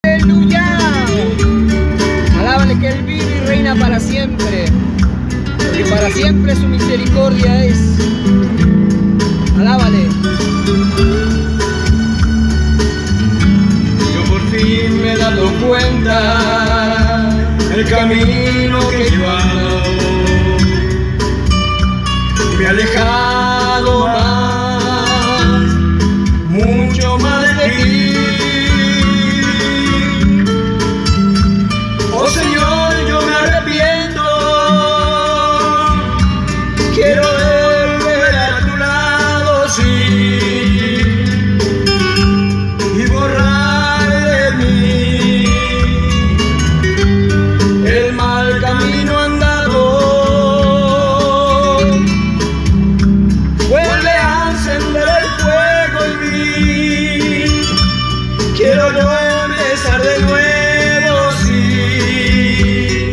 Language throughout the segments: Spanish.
aleluya. Alábale que Él vive y reina para siempre, porque para siempre su misericordia es. Alábale. Yo por fin me he dado cuenta el camino que he llevado, me he alejado más, mucho más de ti. Oh Señor, yo me arrepiento, quiero volver a tu lado, sí, y borrar de mí el mal camino andado. Vuelve a encender el fuego en mí, quiero yo empezar de nuevo, sí,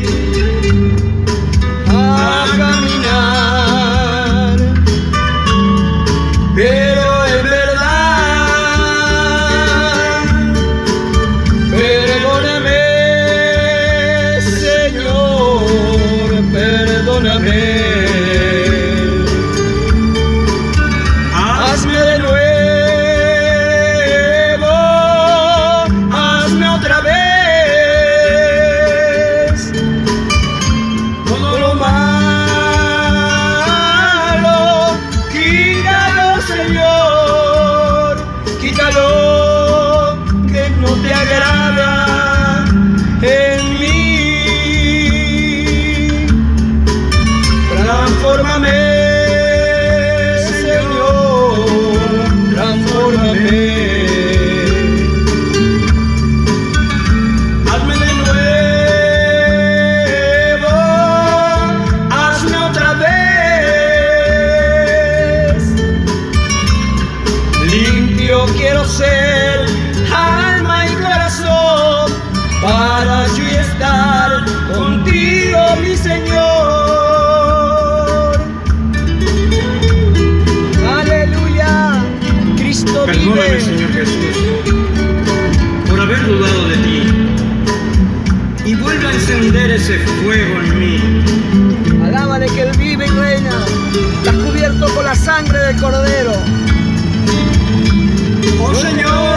a caminar, pero en verdad, perdóname, Señor, perdóname. Hazme de nuevo, hazme otra vez. Todo lo malo, quítalo, Señor, quítalo que no te agrada en mí. Transfórmame, hazme de nuevo, hazme otra vez. Limpio quiero ser, alma y corazón, para yo estar contigo, mi Señor. Aleluya. Cristo vive. Perdóname, Señor Jesús, por haber dudado de ti, y vuelve a encender ese fuego en mí. Alábale que Él vive y reina. Estás cubierto con la sangre del Cordero. Oh Señor,